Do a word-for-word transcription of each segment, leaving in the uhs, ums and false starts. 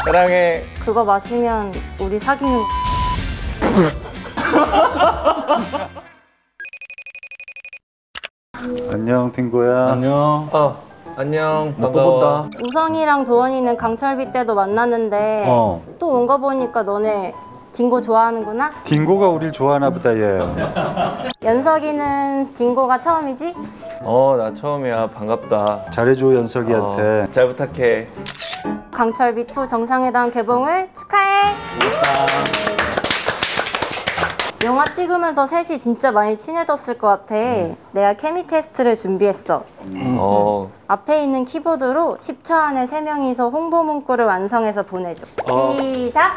사랑해. 그거 마시면 우리 사귀는 안녕 딩고야. 안녕. 어 안녕. 또 반가워. 본다. 우성이랑 도원이는 강철비 때도 만났는데 어. 또 온 거 보니까 너네 딩고 좋아하는구나? 딩고가 우릴 좋아하나 보다 얘. 연석이는 딩고가 처음이지? 어 나 처음이야. 반갑다. 잘해줘 연석이한테. 어, 잘 부탁해. 강철비 이 정상회담 개봉을 축하해! 영화 찍으면서 셋이 진짜 많이 친해졌을 것 같아. 내가 케미 테스트를 준비했어. 어. 앞에 있는 키보드로 십 초 안에 세 명이서 홍보 문구를 완성해서 보내줘. 어. 시작!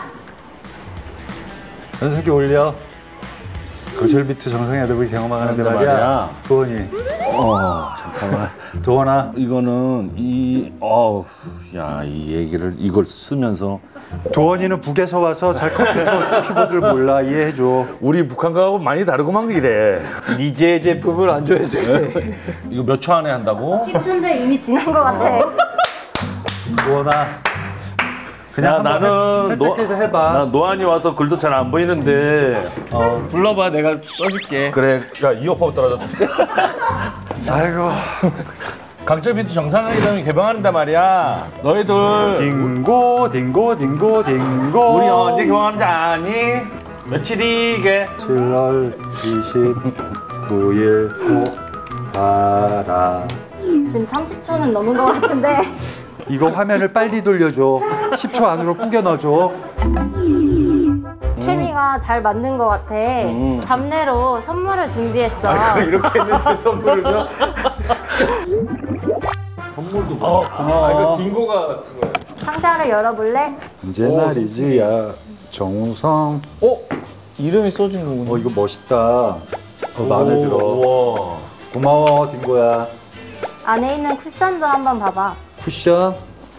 연석이 올려. 강철비투 정상회담을 경험하는데 근데 말이야. 말이야. 도원이. 어 잠깐만. 도원아. 이거는 이 어우 야 이 얘기를 이걸 쓰면서 도원이는 북에서 와서 잘 컴퓨터 키보드를 몰라. 이해해줘. 우리 북한 가하고 많이 다르구만 이래. 니제 제품을 안 좋아해서 그래. 이거 몇 초 안에 한다고? 십 초인데 이미 지난 것 같아. 도원아. 그냥 야, 한번 나는 획- 획득해서 해봐. 나 노안이 와서 글도 잘 안 보이는데. 어 불러봐. 내가 써줄게. 그래. 야 이어폰 떨어졌어. 아이고. 강철비트 정상회담이 개방한단 말이야. 너희들 딩고 딩고 딩고 딩고. 우리 언제 개방하는지 아니? 며칠이 이게? 칠월 이십구일 가라. 지금 삼십 초는 넘은 것 같은데. 이거 화면을 빨리 돌려줘. 십 초 안으로 꾸겨 넣어줘. 케미가 잘 맞는 것 같아. 음. 답례로 선물을 준비했어. 아, 이렇게 했는데 선물을 줘? 선물도 어, 고마워. 아 이거 딩고가 쓴 거야. 상자를 열어볼래? 언제 날이지? 야, 정우성. 어? 이름이 써진 거구나. 어, 이거 멋있다. 어, 마음에 들어. 우와. 고마워, 딩고야. 안에 있는 쿠션도 한번 봐봐. 쿠션.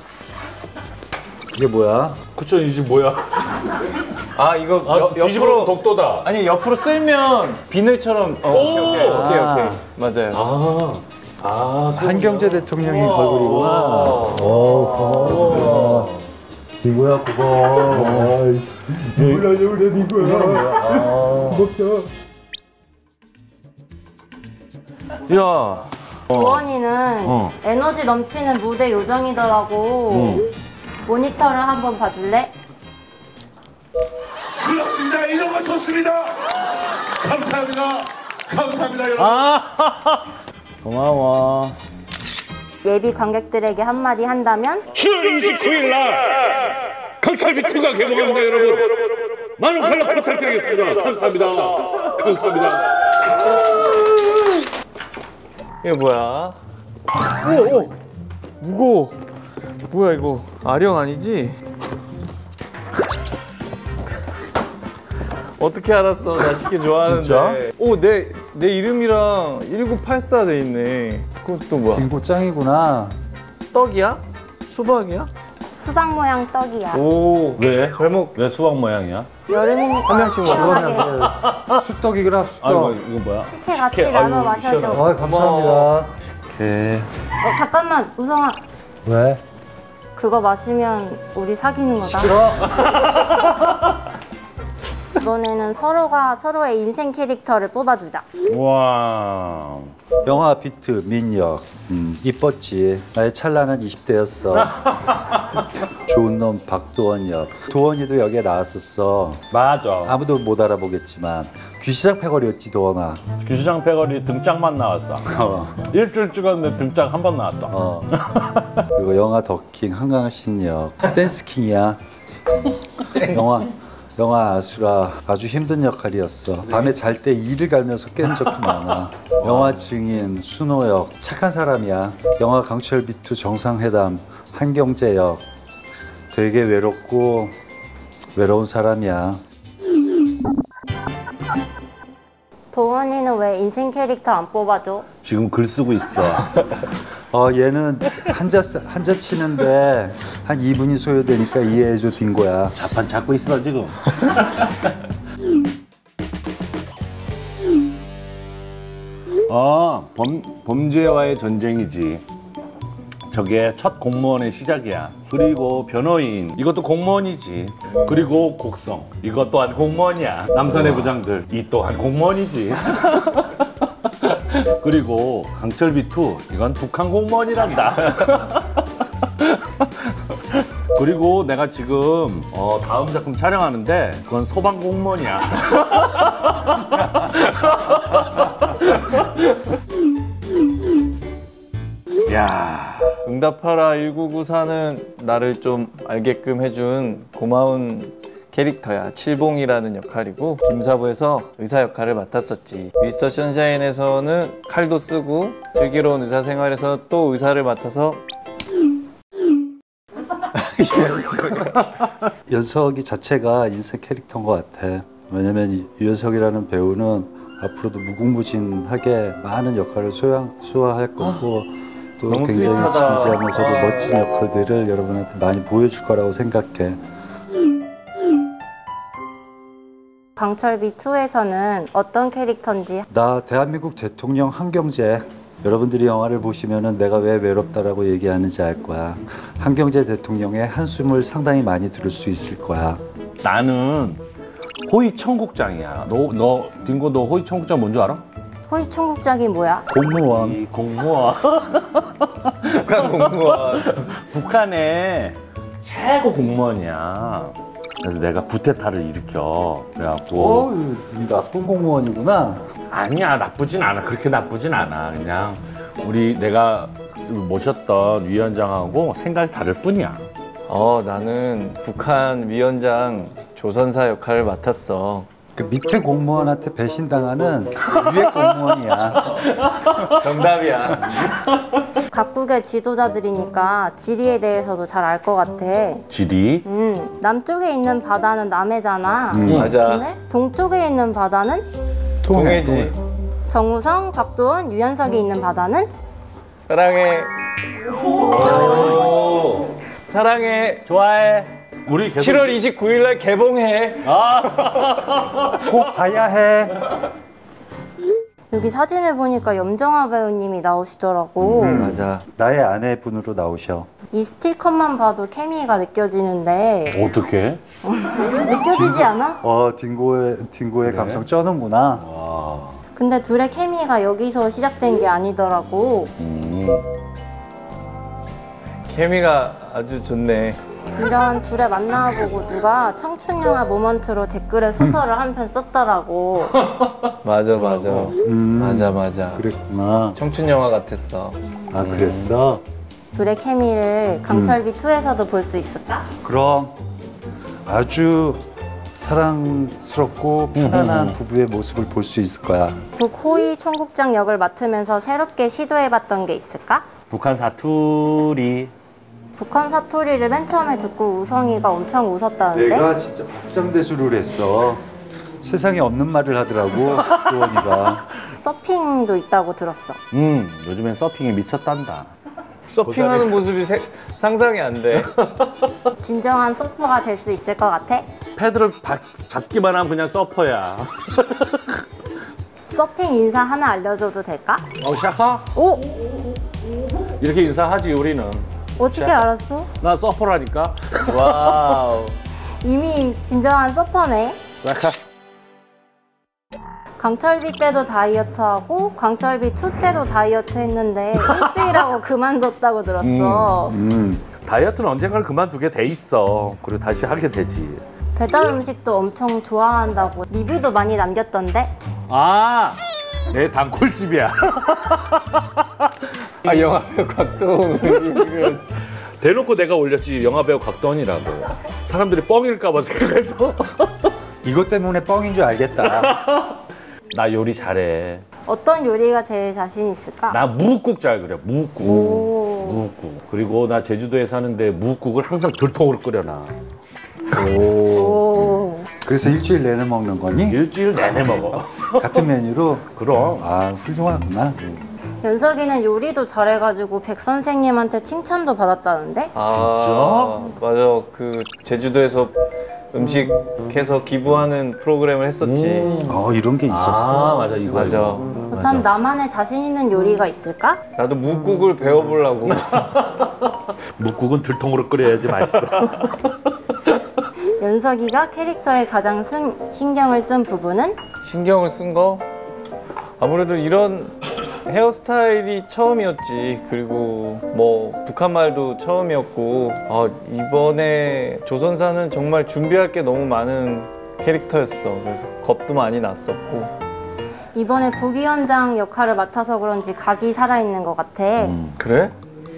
이게 뭐야? 쿠션 이집 뭐야? 아 이거 아, 여, 뒤집으면 옆으로 독도다. 아니 옆으로 쓸면 비늘처럼. 어, 오! 오케이 오케이 오케이, 아. 오케이. 맞아요. 아, 아, 한경제 대통령이 걸그룹이구나. 우와. 오, 고마워. 딩고야, 고마워. 몰라, 몰라, 딩고야. 고맙다. 야, 도원이는 어. 에너지 넘치는 무대 요정이더라고. 응. 모니터를 한번 봐줄래? 그렇습니다. 이런 거 좋습니다. 감사합니다. 감사합니다, 여러분. 아, 고마워. 예비 관객들에게 한마디 한다면? 칠월 이십구일 날 강철비투가 개봉합니다, 여러분. 많은 관람 부탁드리겠습니다. 감사합니다. 감사합니다. 이게 뭐야? 오, 오! 무거워. 뭐야 이거? 아령 아니지? 어떻게 알았어? 나 식혜 좋아하는데. 진짜? 오, 내, 내 이름이랑 일구팔사 돼 있네. 그건 또 뭐야? 딩고 짱이구나. 떡이야? 수박이야? 수박 모양 떡이야. 오, 왜? 잘 먹. 왜 수박 모양이야? 여름이니까 한 명씩 먹어. 시원하게 수떡이구나, 아, 수떡. 이거, 이거 뭐야? 식혜 같이 나눠 마셔줘. 아, 감사합니다. 오케이. 어, 잠깐만, 우성아. 왜? 그거 마시면 우리 사귀는 거다. 싫어. 이번에는 서로가 서로의 인생 캐릭터를 뽑아주자. 와. 영화 비트, 민혁. 음, 이뻤지. 나의 찬란한 이십 대였어. 좋은 놈 박도원 역. 도원이도 여기에 나왔었어. 맞아. 아무도 못 알아보겠지만 귀시장 패거리였지, 도원아. 규시장 패거리 등짝만 나왔어. 어. 일주일 찍었는데 등짝 한 번 나왔어. 어. 그리고 영화 더킹 한강신 역. 댄스킹이야. 영화 영화 아수라 아주 힘든 역할이었어. 밤에 잘 때 이를 갈면서 깬 적도 많아. 영화 증인 순호역 착한 사람이야. 영화 강철비투 정상회담 한경제역 되게 외롭고 외로운 사람이야. 도원이는 왜 인생 캐릭터 안 뽑아줘? 지금 글 쓰고 있어. 어 얘는 한자 한자 치는데 한 이 분이 소요되니까 이해해줘 딩고야. 자판 잡고 있어 지금. 아, 범, 범죄와의 전쟁이지. 저게 첫 공무원의 시작이야. 그리고 변호인, 이것도 공무원이지. 그리고 곡성, 이것 또한 공무원이야. 남산의 부장들, 이 또한 공무원이지. 그리고 강철비 이, 이건 북한 공무원이란다. 그리고 내가 지금 어, 다음 작품 촬영하는데 그건 소방 공무원이야. 야, 응답하라 천구백구십사는 나를 좀 알게끔 해준 고마운 캐릭터야. 칠봉이라는 역할이고 김사부에서 의사 역할을 맡았었지. 미스터 선샤인에서는 칼도 쓰고 슬기로운 의사 생활에서 또 의사를 맡아서 연석이 자체가 인생 캐릭터인 것 같아. 왜냐면 이 유연석이라는 배우는 앞으로도 무궁무진하게 많은 역할을 소화, 소화할 거고 또 너무 굉장히 스윗하다. 진지하면서도 아. 멋진 역할들을 여러분한테 많이 보여줄 거라고 생각해. 강철비 이에서는 어떤 캐릭터인지 나 대한민국 대통령 한경재. 여러분들이 영화를 보시면은 내가 왜 외롭다라고 얘기하는지 알 거야. 한경재 대통령의 한숨을 상당히 많이 들을 수 있을 거야. 나는 호위 청국장이야. 너, 너, 딩고 너 호위 청국장 뭔 줄 알아? 호위 총국장이 뭐야? 공무원. 이 공무원. 북한 공무원. 북한의 최고 공무원이야. 그래서 내가 구테타를 일으켜. 그래갖고 어, 나쁜 공무원이구나. 아니야, 나쁘진 않아. 그렇게 나쁘진 않아. 그냥 우리 내가 모셨던 위원장하고 생각이 다를 뿐이야. 어, 나는 북한 위원장 조선사 역할을 맡았어. 그 밑에 공무원한테 배신당하는 위에 공무원이야. 정답이야. 각국의 지도자들이니까 지리에 대해서도 잘 알 것 같아. 지리. 음, 남쪽에 있는 바다는 남해잖아. 맞아. 근데 동쪽에 있는 바다는 동해지. 정우성, 곽도원, 유연석이 있는 바다는 사랑해. 오. 사랑해. 좋아해. 우리 계속 칠월 이십구일 날 개봉해. 꼭 봐야 해. 여기 사진을 보니까 염정아 배우님이 나오시더라고. 맞아. 나의 아내분으로 나오셔. 이 스틸컷만 봐도 케미가 느껴지는데 어떻게? 느껴지지 않아? 어, 딩고의 딩고의 감성 쩌는구나. 근데 둘의 케미가 여기서 시작된 게 아니더라고. 음. 케미가 아주 좋네. 이런 둘의 만나보고 누가 청춘 영화 모먼트로 댓글에 소설을 한 편 썼더라고. 맞아, 맞아. 음, 맞아, 맞아. 그랬구나. 청춘 영화 같았어. 아, 그랬어? 둘의 케미를 강철비 이에서도 볼 수 있을까? 그럼 아주 사랑스럽고 편안한 부부의 모습을 볼 수 있을 거야. 북호위 총국장 역을 맡으면서 새롭게 시도해봤던 게 있을까? 북한 사투리. 북한 사투리를 맨 처음에 듣고 우성이가 엄청 웃었다는데? 내가 진짜 박장대소를 했어. 세상에 없는 말을 하더라고, 도원이가. 서핑도 있다고 들었어. 음, 요즘엔 서핑에 미쳤단다. 서핑하는 모습이 세- 상상이 안 돼. 진정한 서퍼가 될 수 있을 것 같아? 패드를 바, 잡기만 하면 그냥 서퍼야. 서핑 인사 하나 알려줘도 될까? 어, 샤카? 오! 이렇게 인사하지, 우리는. 어떻게 자. 알았어? 나 서퍼라니까. 와우. 이미 진정한 서퍼네. 샤카. 강철비 때도 다이어트하고 강철비 이 때도 다이어트 했는데 일주일하고 그만뒀다고 들었어. 음, 다이어트는 언젠가는 그만두게 돼 있어. 그리고 다시 하게 되지. 배달 음식도 엄청 좋아한다고 리뷰도 많이 남겼던데? 아, 내 단골집이야. 아, 영화배우 곽도훈. 대놓고 내가 올렸지. 영화배우 곽도원이라고. 사람들이 뻥일까 봐 생각해서. 이것 때문에 뻥인 줄 알겠다. 나 요리 잘해. 어떤 요리가 제일 자신 있을까? 나 무국국 잘 그려. 무국국. 오. 무국국. 그리고 나 제주도에 사는데 무국을 항상 들통으로 끓여놔. 오. 그래서 일주일 내내 먹는 거니? 일주일 내내 먹어. 같은 메뉴로? 그럼. 아, 훌륭하구나. 연석이는 요리도 잘해가지고 백 선생님한테 칭찬도 받았다는데? 아, 맞아. 그 제주도에서 음식해서 기부하는 프로그램을 했었지. 어 이런 게 있었어. 아 맞아 이거 맞아. 이거. 그렇다면 나만의 자신 있는 요리가 있을까? 나도 묵국을 배워보려고. 묵국은 들통으로 끓여야지 맛있어. 연석이가 캐릭터에 가장 쓴, 신경을 쓴 부분은? 신경을 쓴 거? 아무래도 이런 헤어스타일이 처음이었지. 그리고 뭐 북한 말도 처음이었고 아, 이번에 조선사는 정말 준비할 게 너무 많은 캐릭터였어. 그래서 겁도 많이 났었고. 이번에 부위원장 역할을 맡아서 그런지 각이 살아있는 것 같아. 음. 그래?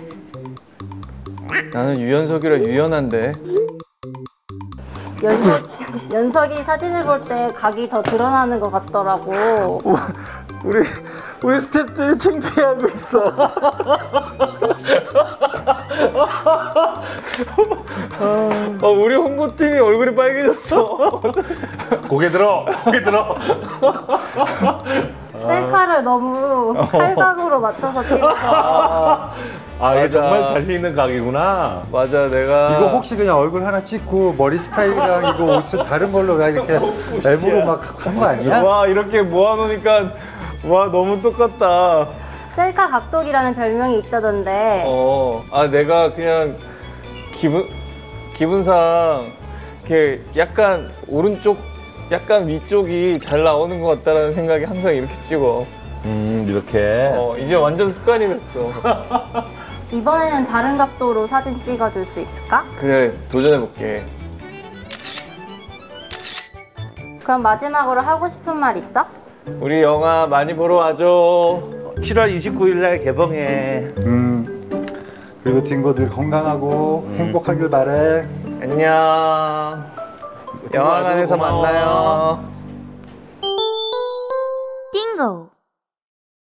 나는 유연석이라 유연한데. 연석, 연석이 사진을 볼 때 각이 더 드러나는 것 같더라고. 우리 우리 스태프들이 창피해하고 있어. 어, 우리 홍보팀이 얼굴이 빨개졌어. 고개 들어 고개 들어. 셀카를 너무 칼각으로 맞춰서 찍어서 아 이게 맞아. 정말 자신 있는 각이구나. 맞아, 내가 이거 혹시 그냥 얼굴 하나 찍고 머리 스타일이랑 이거 옷을 다른 걸로 그냥 이렇게 앱으로 막 한 거 아니야? 와 이렇게 모아놓으니까 와 너무 똑같다. 셀카 각독이라는 별명이 있다던데 어, 아 내가 그냥 기분 기분상 이렇게 약간 오른쪽, 약간 위쪽이 잘 나오는 것 같다라는 생각이 항상 이렇게 찍어. 음 이렇게. 어, 이제 완전 습관이 됐어. 이번에는 다른 각도로 사진 찍어줄 수 있을까? 그래, 도전해볼게. 그럼 마지막으로 하고 싶은 말 있어? 우리 영화 많이 보러 와줘. 칠월 이십구일 날 개봉해. 음. 그리고 딩고들 건강하고 행복하길 바래. 안녕. 영화관에서 고마워. 만나요.